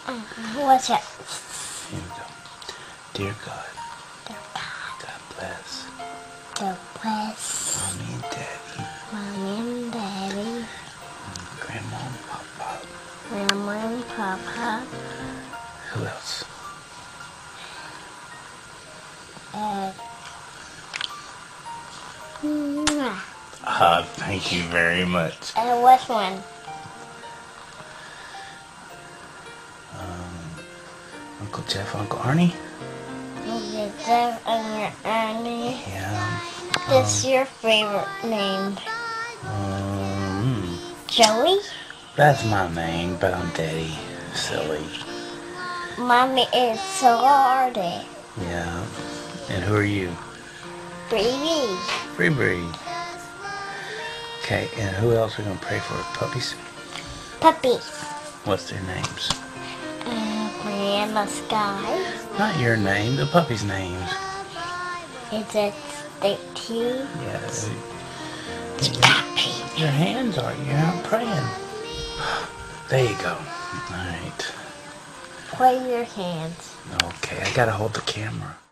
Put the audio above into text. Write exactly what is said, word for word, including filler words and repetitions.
Uh, what's it? Here we go. Dear God, Dear God, God bless God bless Mommy and Daddy, Mommy and Daddy, Grandma and Papa. Grandma and Papa, Who else? and Mwah. Ah, thank you very much. And which one? Um, Uncle Jeff, Uncle Arnie. Your Jeff and your Annie. Yeah. What's Um, your favorite name? um, Joey? that's my name, but I'm Daddy. Silly. Mommy is Sorority. Yeah. And who are you? Baby. Bree Bree. Okay, and who else are we gonna pray for? Puppies? Puppy. What's their names? Uh, Brianna Sky. Not your name, the puppy's names. Is it thirteen? Yeah. Your, your hands are, you're not praying. There you go. Alright. Play your hands. Okay, I gotta hold the camera.